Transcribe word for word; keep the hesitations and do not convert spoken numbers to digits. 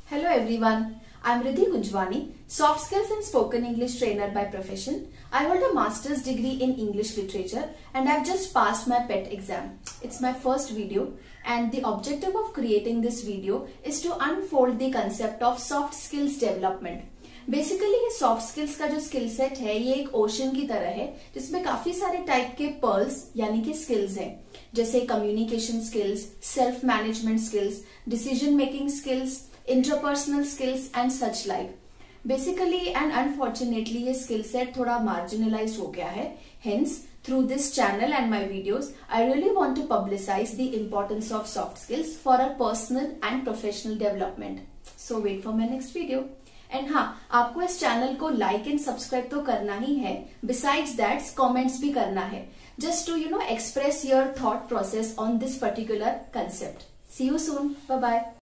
Hello everyone, I am Riddhi Gunjwani, Soft Skills and Spoken English Trainer by profession. I hold a Master's degree in English Literature and I have just passed my P E T exam. It's my first video and the objective of creating this video is to unfold the concept of soft skills development. Basically ये soft skills का जो skill set है ये एक ocean की तरह है जिसमें काफी सारे टाइप के पर्ल्स यानी कि स्किल्स हैं, जैसे communication skills, self management skills, decision making skills, interpersonal skills and such like. Basically and unfortunately ये स्किल सेट थोड़ा मार्जिनलाइज हो गया है. Hence through this channel and my videos, I really want to publicize the importance of soft skills for our personal and professional development. So wait for my next video. And हाँ, आपको इस channel को like and subscribe तो करना ही है. Besides that comments भी करना है, just to you know express your thought process on this particular concept. See you soon. Bye bye.